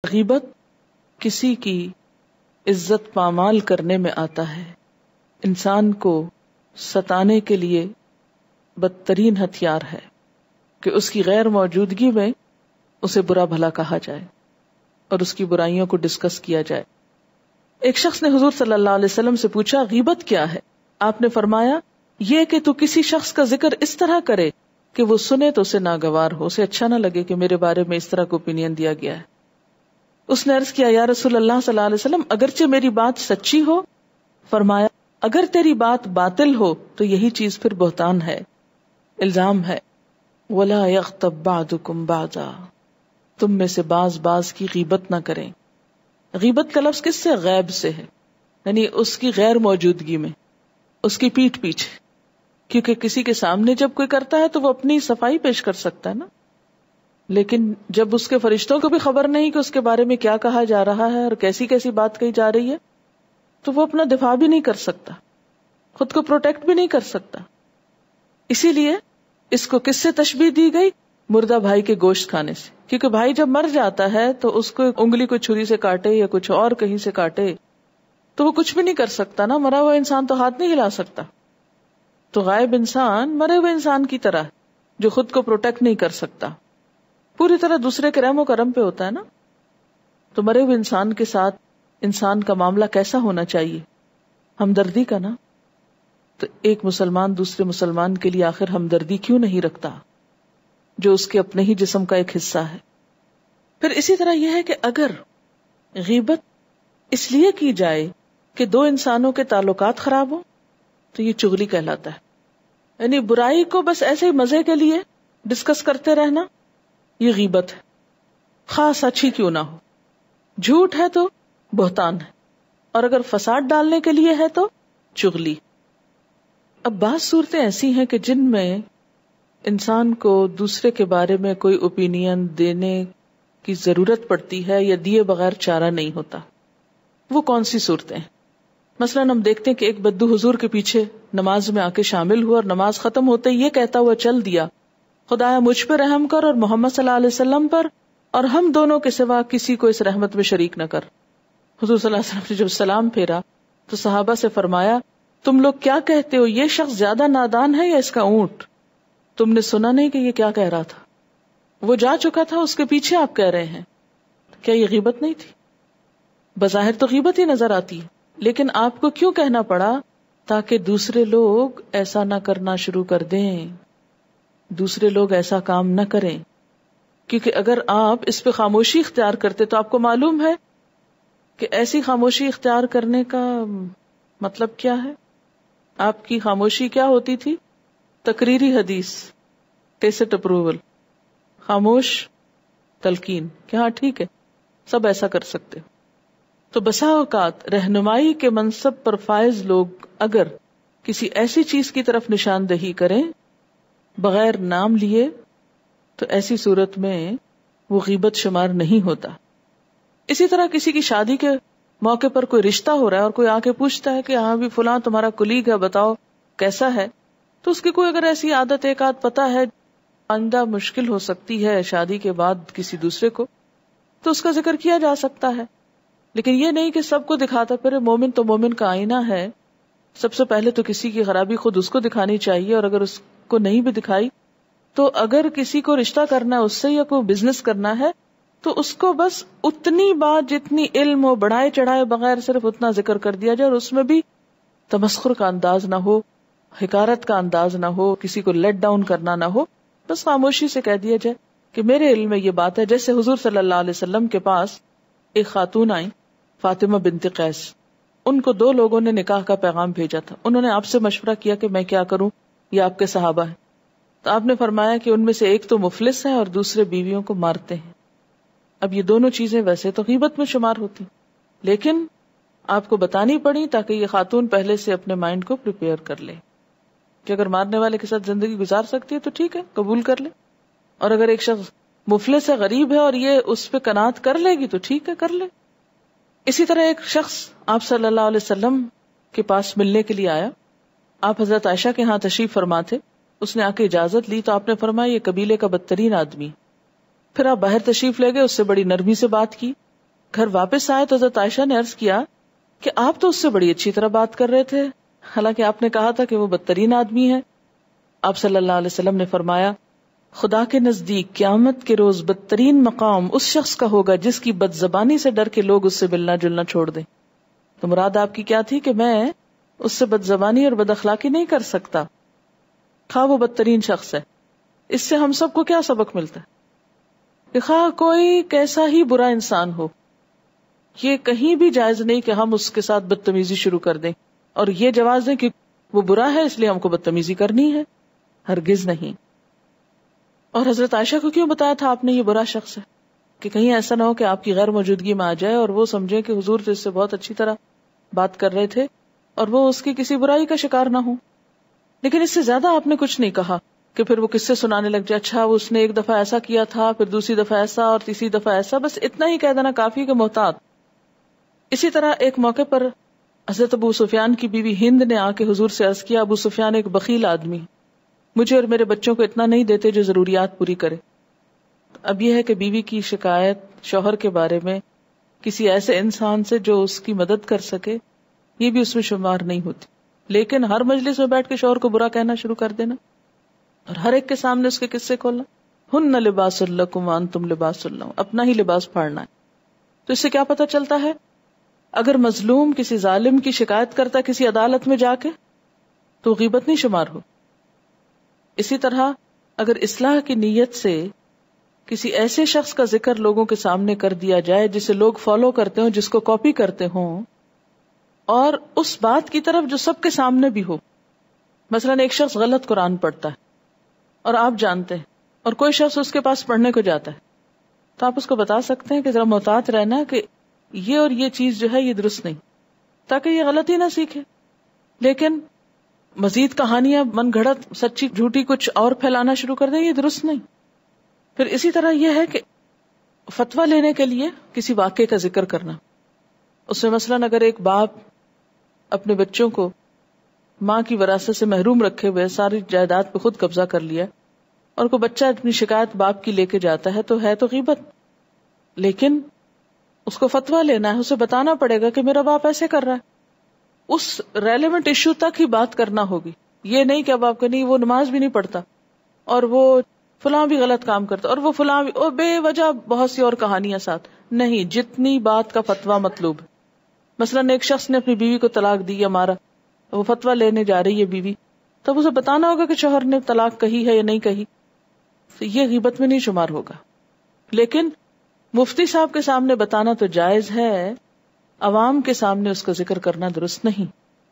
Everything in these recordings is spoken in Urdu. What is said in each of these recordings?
غیبت کسی کی عزت پامال کرنے میں آتا ہے، انسان کو ستانے کے لیے بدترین ہتھیار ہے کہ اس کی غیر موجودگی میں اسے برا بھلا کہا جائے اور اس کی برائیوں کو ڈسکس کیا جائے۔ ایک شخص نے حضور صلی اللہ علیہ وسلم سے پوچھا غیبت کیا ہے؟ آپ نے فرمایا یہ کہ تو کسی شخص کا ذکر اس طرح کرے کہ وہ سنے تو اسے ناگوار ہو، اسے اچھا نہ لگے کہ میرے بارے میں اس طرح کا اوپینین دیا گیا ہے۔ اس نے عرض کیا یا رسول اللہ صلی اللہ علیہ وسلم اگرچہ میری بات سچی ہو؟ فرمایا اگر تیری بات باطل ہو تو یہی چیز پھر بہتان ہے، الزام ہے۔ وَلَا يَغْتَبْ بَعْضُكُمْ بَعْضًا، تم میں سے بعض کی غیبت نہ کریں۔ غیبت کا لفظ کس سے؟ غیب سے ہے، یعنی اس کی غیر موجودگی میں، اس کی پیٹھ پیچھے، کیونکہ کسی کے سامنے جب کوئی کرتا ہے تو وہ اپنی صفائی پیش کر سکتا ہے نا، لیکن جب اس کے فرشتوں کو بھی خبر نہیں کہ اس کے بارے میں کیا کہا جا رہا ہے اور کیسی کیسی بات کہی جا رہی ہے تو وہ اپنا دفاع بھی نہیں کر سکتا، خود کو پروٹیکٹ بھی نہیں کر سکتا۔ اسی لیے اس کو کس سے تشبیہ دی گئی؟ مردہ بھائی کے گوشت کھانے سے، کیونکہ بھائی جب مر جاتا ہے تو اس کو انگلی کو چھری سے کاٹے یا کچھ اور کہیں سے کاٹے تو وہ کچھ بھی نہیں کر سکتا نا، مرا ہوا انسان تو ہاتھ نہیں ہلا سکتا۔ تو غائب انسان مرے ہوئے انسان کی طرح جو خود کو پروٹیکٹ نہیں کر سکتا، پوری طرح دوسرے کے رحم و کرم پہ ہوتا ہے نا۔ تو مرے ہوئے انسان کے ساتھ انسان کا معاملہ کیسا ہونا چاہیے؟ ہمدردی کا نا۔ تو ایک مسلمان دوسرے مسلمان کے لیے آخر ہمدردی کیوں نہیں رکھتا جو اس کے اپنے ہی جسم کا ایک حصہ ہے؟ پھر اسی طرح یہ ہے کہ اگر غیبت اس لیے کی جائے کہ دو انسانوں کے تعلقات خراب ہوں تو یہ چغلی کہلاتا ہے، یعنی برائی کو بس ایسے ہی مزے کے لیے ڈسکس کرتے رہنا، یہ غیبت ہے، خاص اچھی کیوں نہ ہو۔ جھوٹ ہے تو بہتان ہے، اور اگر فساد ڈالنے کے لیے ہے تو چغلی۔ اب بعض صورتیں ایسی ہیں کہ جن میں انسان کو دوسرے کے بارے میں کوئی اوپینین دینے کی ضرورت پڑتی ہے یا دیے بغیر چارہ نہیں ہوتا۔ وہ کون سی صورتیں ہیں؟ مثلاً ہم دیکھتے ہیں کہ ایک بدو حضور کے پیچھے نماز میں آ کے شامل ہوا اور نماز ختم ہوتے ہی یہ کہتا ہوا چل دیا خدایا مجھ پہ رحم کر اور محمد صلی اللہ علیہ وسلم پر، اور ہم دونوں کے سوا کسی کو اس رحمت میں شریک نہ کر۔ حضور صلی اللہ علیہ وسلم نے جب سلام پھیرا تو صحابہ سے فرمایا تم لوگ کیا کہتے ہو، یہ شخص زیادہ نادان ہے یا اس کا اونٹ؟ تم نے سنا نہیں کہ یہ کیا کہہ رہا تھا؟ وہ جا چکا تھا، اس کے پیچھے آپ کہہ رہے ہیں، کیا یہ غیبت نہیں تھی؟ بظاہر تو غیبت ہی نظر آتی ہے، لیکن آپ کو کیوں کہنا پڑا؟ تاکہ دوسرے لوگ ایسا نہ کرنا شروع کر دیں، دوسرے لوگ ایسا کام نہ کریں۔ کیونکہ اگر آپ اس پہ خاموشی اختیار کرتے تو آپ کو معلوم ہے کہ ایسی خاموشی اختیار کرنے کا مطلب کیا ہے۔ آپ کی خاموشی کیا ہوتی تھی؟ تقریری حدیث، ٹیسٹ اپروول، خاموش تلقین کہ ہاں ٹھیک ہے سب ایسا کر سکتے۔ تو بسا اوقات رہنمائی کے منصب پر فائز لوگ اگر کسی ایسی چیز کی طرف نشاندہی کریں بغیر نام لیے تو ایسی صورت میں وہ غیبت شمار نہیں ہوتا۔ اسی طرح کسی کی شادی کے موقع پر کوئی رشتہ ہو رہا ہے اور کوئی آ کے پوچھتا ہے کہ ہاں بھی فلاں تمہارا کلیگ ہے، بتاؤ کیسا ہے، تو اس کی کوئی اگر ایسی عادت ایک آدھ پتہ ہے آئندہ مشکل ہو سکتی ہے شادی کے بعد کسی دوسرے کو، تو اس کا ذکر کیا جا سکتا ہے۔ لیکن یہ نہیں کہ سب کو دکھاتا پھر، مومن تو مومن کا آئینہ ہے، سب سے پہلے تو کسی کی خرابی خود اس کو دکھانی چاہیے، اور اگر اس کو نہیں بھی دکھائی تو اگر کسی کو رشتہ کرنا ہے اس سے یا کوئی بزنس کرنا ہے تو اس کو بس اتنی بات جتنی علم ہو، بڑھائے چڑھائے بغیر صرف اتنا ذکر کر دیا جائے، اور اس میں بھی تمسخر کا انداز نہ ہو، حقارت کا انداز نہ ہو، کسی کو لیٹ ڈاؤن کرنا نہ ہو، بس خاموشی سے کہہ دیا جائے کہ میرے علم میں یہ بات ہے۔ جیسے حضور صلی اللہ علیہ وسلم کے پاس ایک خاتون آئی فاطمہ بنت قیس، ان کو دو لوگوں نے نکاح کا پیغام بھیجا تھا، انہوں نے آپ سے مشورہ کیا کہ میں کیا کروں، یہ آپ کے صحابہ ہیں، تو آپ نے فرمایا کہ ان میں سے ایک تو مفلس ہے اور دوسرے بیویوں کو مارتے ہیں۔ اب یہ دونوں چیزیں ویسے تو غیبت میں شمار ہوتی، لیکن آپ کو بتانی پڑی تاکہ یہ خاتون پہلے سے اپنے مائنڈ کو پریپیئر کر لے کہ اگر مارنے والے کے ساتھ زندگی گزار سکتی ہے تو ٹھیک ہے قبول کر لے، اور اگر ایک شخص مفلس ہے، غریب ہے، اور یہ اس پہ قناعت کر لے گی تو ٹھیک ہے کر لے۔ اسی طرح ایک شخص آپ صلی اللہ علیہ وسلم کے پاس ملنے کے لیے آیا، آپ حضرت عائشہ کے ہاں تشریف فرما تھے، اس نے آ کے اجازت لی تو آپ نے فرمایا یہ قبیلے کا بدترین آدمی، پھر آپ باہر تشریف لے گئے، اس سے بڑی نرمی سے بات کی، گھر واپس آئے تو حضرت عائشہ نے عرض کیا کہ آپ تو اس سے بڑی اچھی طرح بات کر رہے تھے، حالانکہ آپ نے کہا تھا کہ وہ بدترین آدمی ہے. آپ صلی اللہ علیہ وسلم نے فرمایا خدا کے نزدیک قیامت کے روز بدترین مقام اس شخص کا ہوگا جس کی بد زبانی سے ڈر کے لوگ اس سے ملنا جلنا چھوڑ دیں. تو مراد آپ کی کیا تھی کہ میں اس سے بد زبانی اور بد اخلاقی نہیں کر سکتا، خواہ وہ بدترین شخص ہے. اس سے ہم سب کو کیا سبق ملتا ہے کہ خواہ کوئی کیسا ہی برا انسان ہو، یہ کہیں بھی جائز نہیں کہ ہم اس کے ساتھ بدتمیزی شروع کر دیں اور یہ جواز دیں کہ وہ برا ہے اس لیے ہم کو بدتمیزی کرنی ہے. ہرگز نہیں. اور حضرت عائشہ کو کیوں بتایا تھا آپ نے یہ برا شخص ہے؟ کہ کہیں ایسا نہ ہو کہ آپ کی غیر موجودگی میں آ جائے اور وہ سمجھے کہ حضور تو اس سے بہت اچھی طرح بات کر رہے تھے اور وہ اس کی کسی برائی کا شکار نہ ہو. لیکن اس سے زیادہ آپ نے کچھ نہیں کہا کہ پھر وہ قصے سنانے لگ جائے، اچھا وہ اس نے ایک دفعہ ایسا کیا تھا، پھر دوسری دفعہ ایسا اور تیسری دفعہ ایسا. بس اتنا ہی کہہ دینا کافی کہ محتاط. اسی طرح ایک موقع پر حضرت ابو سفیان کی بیوی ہند نے آ کے حضور سے عرض کیا ابو سفیان ایک بخیل آدمی، مجھے اور میرے بچوں کو اتنا نہیں دیتے جو ضروریات پوری کرے. اب یہ ہے کہ بیوی کی شکایت شوہر کے بارے میں کسی ایسے انسان سے جو اس کی مدد کر سکے یہ بھی اس میں شمار نہیں ہوتی. لیکن ہر مجلس میں بیٹھ کے شوہر کو برا کہنا شروع کر دینا اور ہر ایک کے سامنے اس کے قصے کھولنا، ہن لباس لکم وانتم لباس لہم، اپنا ہی لباس پھاڑنا ہے. تو اس سے کیا پتہ چلتا ہے؟ اگر مظلوم کسی ظالم کی شکایت کرتا کسی عدالت میں جا کے تو غیبت نہیں شمار ہو. اسی طرح اگر اصلاح کی نیت سے کسی ایسے شخص کا ذکر لوگوں کے سامنے کر دیا جائے جسے لوگ فالو کرتے ہوں، جس کو کاپی کرتے ہوں، اور اس بات کی طرف جو سب کے سامنے بھی ہو، مثلا ایک شخص غلط قرآن پڑھتا ہے اور آپ جانتے ہیں اور کوئی شخص اس کے پاس پڑھنے کو جاتا ہے، تو آپ اس کو بتا سکتے ہیں کہ ذرا محتاط رہنا کہ یہ اور یہ چیز جو ہے یہ درست نہیں، تاکہ یہ غلطی نہ سیکھے. لیکن مزید کہانیاں من گھڑت سچی جھوٹی کچھ اور پھیلانا شروع کر دیں، یہ درست نہیں. پھر اسی طرح یہ ہے کہ فتویٰ لینے کے لیے کسی واقعے کا ذکر کرنا، اس میں مثلا اگر ایک باپ اپنے بچوں کو ماں کی وراثت سے محروم رکھے ہوئے ساری جائیداد پہ خود قبضہ کر لیا اور کوئی بچہ اپنی شکایت باپ کی لے کے جاتا ہے تو غیبت. لیکن اس کو فتویٰ لینا ہے، اسے بتانا پڑے گا کہ میرا باپ ایسے کر رہا ہے، اس ریلیونٹ ایشو تک ہی بات کرنا ہوگی. یہ نہیں کہ اب آپ کو نہیں وہ نماز بھی نہیں پڑھتا اور وہ فلاں بھی غلط کام کرتا اور وہ فلاں بھی اور بے وجہ بہت سی اور کہانیاں ساتھ نہیں. جتنی بات کا فتویٰ مطلوب ہے. مثلا ایک شخص نے اپنی بیوی کو طلاق دی یا مارا، وہ فتویٰ لینے جا رہی ہے بیوی، تب اسے بتانا ہوگا کہ شوہر نے طلاق کہی ہے یا نہیں کہی. تو یہ غیبت میں نہیں شمار ہوگا. لیکن مفتی صاحب کے سامنے بتانا تو جائز ہے، عوام کے سامنے اس کا ذکر کرنا درست نہیں.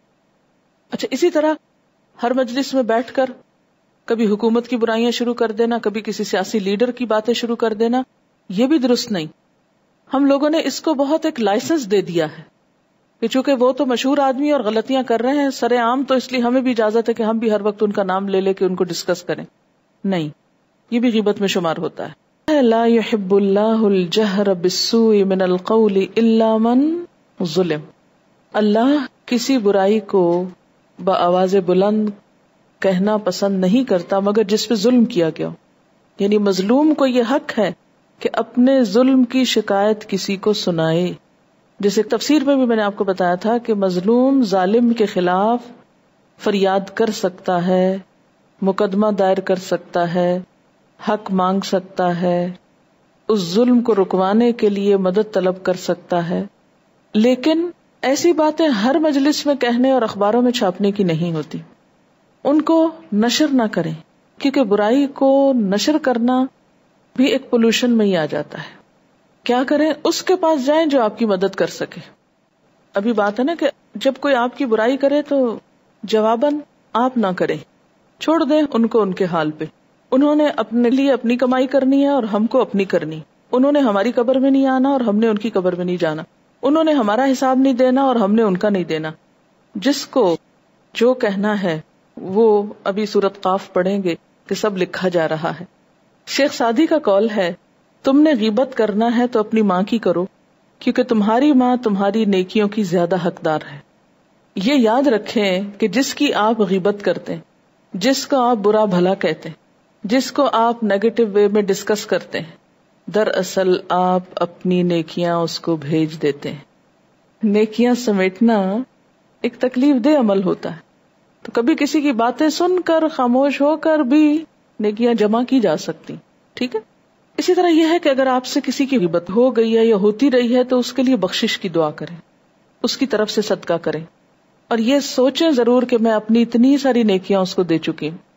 اچھا، اسی طرح ہر مجلس میں بیٹھ کر کبھی حکومت کی برائیاں شروع کر دینا، کبھی کسی سیاسی لیڈر کی باتیں شروع کر دینا، یہ بھی درست نہیں. ہم لوگوں نے اس کو بہت ایک لائسنس دے دیا ہے کہ چونکہ وہ تو مشہور آدمی اور غلطیاں کر رہے ہیں سر عام، تو اس لیے ہمیں بھی اجازت ہے کہ ہم بھی ہر وقت ان کا نام لے لے کے ان کو ڈسکس کریں. نہیں، یہ بھی غیبت میں شمار ہوتا ہے. لا يحب اللہ الجہر بالسوء من القول الا من ظلم. اللہ کسی برائی کو بآواز بلند کہنا پسند نہیں کرتا مگر جس پہ ظلم کیا گیا ہو. یعنی مظلوم کو یہ حق ہے کہ اپنے ظلم کی شکایت کسی کو سنائے. جیسے تفسیر میں بھی میں نے آپ کو بتایا تھا کہ مظلوم ظالم کے خلاف فریاد کر سکتا ہے، مقدمہ دائر کر سکتا ہے، حق مانگ سکتا ہے، اس ظلم کو رکوانے کے لیے مدد طلب کر سکتا ہے. لیکن ایسی باتیں ہر مجلس میں کہنے اور اخباروں میں چھاپنے کی نہیں ہوتی. ان کو نشر نہ کریں، کیونکہ برائی کو نشر کرنا بھی ایک پولوشن میں ہی آ جاتا ہے. کیا کریں؟ اس کے پاس جائیں جو آپ کی مدد کر سکے. ابھی بات ہے نا کہ جب کوئی آپ کی برائی کرے تو جواباً آپ نہ کریں، چھوڑ دیں ان کو ان کے حال پہ. انہوں نے اپنے لیے اپنی کمائی کرنی ہے اور ہم کو اپنی کرنی. انہوں نے ہماری قبر میں نہیں آنا اور ہم نے ان کی قبر میں نہیں جانا. انہوں نے ہمارا حساب نہیں دینا اور ہم نے ان کا نہیں دینا. جس کو جو کہنا ہے وہ ابھی سورۃ قاف پڑھیں گے کہ سب لکھا جا رہا ہے. شیخ سعدی کا قول ہے، تم نے غیبت کرنا ہے تو اپنی ماں کی کرو، کیونکہ تمہاری ماں تمہاری نیکیوں کی زیادہ حقدار ہے. یہ یاد رکھیں کہ جس کی آپ غیبت کرتے ہیں، جس کو آپ برا بھلا کہتے ہیں، جس کو آپ نیگیٹو وے میں ڈسکس کرتے ہیں، دراصل آپ اپنی نیکیاں اس کو بھیج دیتے ہیں. نیکیاں سمیٹنا ایک تکلیف دہ عمل ہوتا ہے، تو کبھی کسی کی باتیں سن کر خاموش ہو کر بھی نیکیاں جمع کی جا سکتی. ٹھیک ہے. اسی طرح یہ ہے کہ اگر آپ سے کسی کی غیبت ہو گئی ہے یا ہوتی رہی ہے تو اس کے لیے بخشش کی دعا کریں، اس کی طرف سے صدقہ کریں، اور یہ سوچیں ضرور کہ میں اپنی اتنی ساری نیکیاں اس کو دے چکی ہوں،